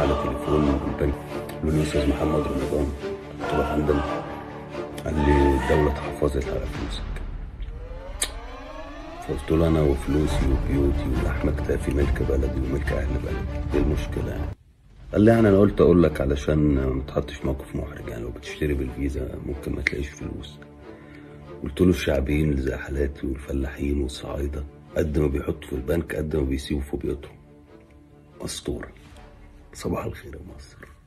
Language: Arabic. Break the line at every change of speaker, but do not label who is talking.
على تليفون من البنك، قالوا لي استاذ محمد رمضان. قلت له عندنا. قال لي الدولة تحفظت على فلوسك. فقلت له انا وفلوسي وبيوتي ولحم كتافي ملك بلدي وملك اهل بلدي، ايه المشكلة يعني؟ قال لي يعني انا قلت اقول لك علشان ما تحطش في موقف محرج، يعني لو بتشتري بالفيزا ممكن ما تلاقيش فلوس. قلت له الشعبيين اللي زي حالاتي والفلاحين والصعايدة قد ما بيحطوا في البنك قد ما بيسيبوا في بيوتهم. أسطورة. صباح الخير يا مصر.